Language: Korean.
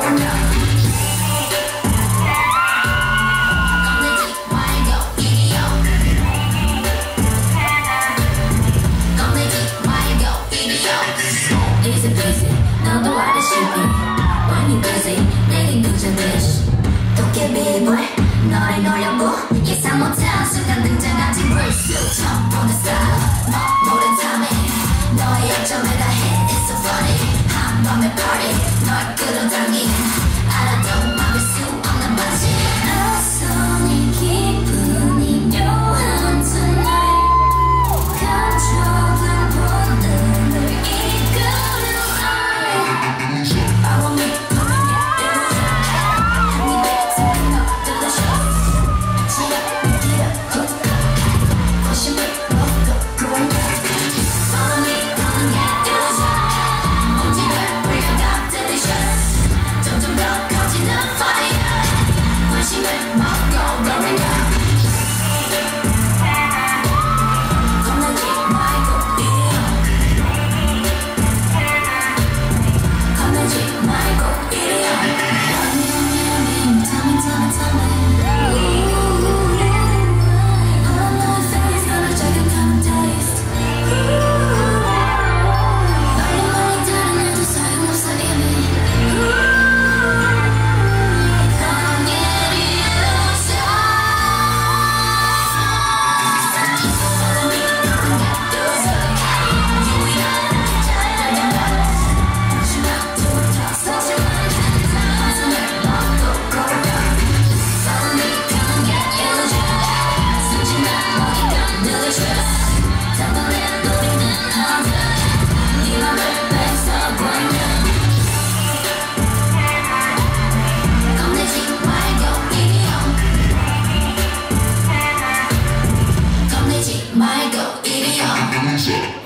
너도 알다시피 When you busy 내겐 그저 bitch 도깨비 boy 너를 놀려고 예상 못한 순간 등장한 불쑥 처음 보는 style 모른 탐에 너의 약점을 다 hit It's so funny 한밤의 party 널 끌어당긴 알아도 막을 수 없는 바지 낯선 기분이 묘한 tonight 감춰둔 본능을 이끄는 Follow me, coming in 한 입에 숨긴 너 delicious 지나기를 관심을 먹고 growing up Follow me, coming in 온기를 불려가 delicious 점점 더 커지는 fire 관심을 먹고 growing up 겁내지 말고 겁내지 말고 이리 와 Tell me I don't know if it's gonna take a kind of taste 빨리 다른 애도 소용없어 이미 넌 이리 웃어 Follow me, gat도서 유일한 자연한 마지막부터 소중한 가슴을 먹고 growing up Follow me, come get you 순진한 먹이가 delicious 당근에 노리는 너들 네 맘을 뺏어 growing up 겁내지 말고 이리 와 겁내지 말고 이리 와